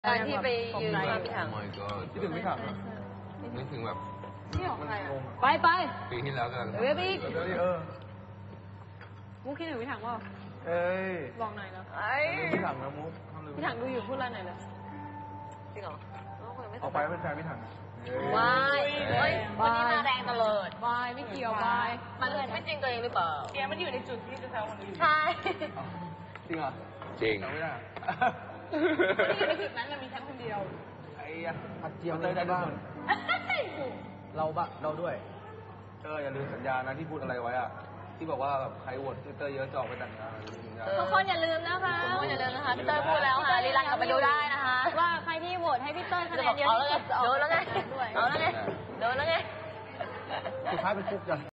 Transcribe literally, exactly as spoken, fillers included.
ตอนที่ไปยืนข้างพี่ถัง Oh my god คิดถึงพี่ถังนึกถึงแบบนี่ของใครอ่ะไปไปปีที่แล้วกันเว็บอีกเดี๋ยวดิเออมุกคิดถึงพี่ถังเปล่าเอ้ยบอกหน่อยนะไอ้พี่ถังนะมุกทำเลยพี่ถังดูอยู่พูดอะไรหน่อยเลยจริงเหรอคุยไม่เอาไปเป็นแฟนพี่ถังวายเฮ้ยวันนี้มาแรงตลอดบายไม่เกี่ยวบายมันไม่จริงตัวเองหรือเปล่าแกมันอยู่ในจุดที่จะแซวคนอื่นใช่จริงเหรอจริงจำไม่ได้ไม่อยู่ในจุดนั้นมันมีแค่คนเดียวไอ้ยะผัดเจียวเลยได้ทุกคนเราบะเราด้วยเอออย่าลืมสัญญานะที่พูดอะไรไว้อะที่บอกว่าแบบใครโหวตทวิตเตอร์เยอะจะออกไปแต่งงานอะไรอย่างเงี้ยทุกคนอย่าลืมนะคะทุกคนอย่าลืมนะคะพี่เต้ยพูดแล้วค่ะรีลันกลับไปดูได้นะคะว่าใครที่โหวตให้พี่เต้ยคะแนนเยอะเอาที่แล้วไงสุดจะออกโดนแล้วไงด้วยเอาแล้วไงโดนแล้วไงสุดท้ายเป็นฟุกจัง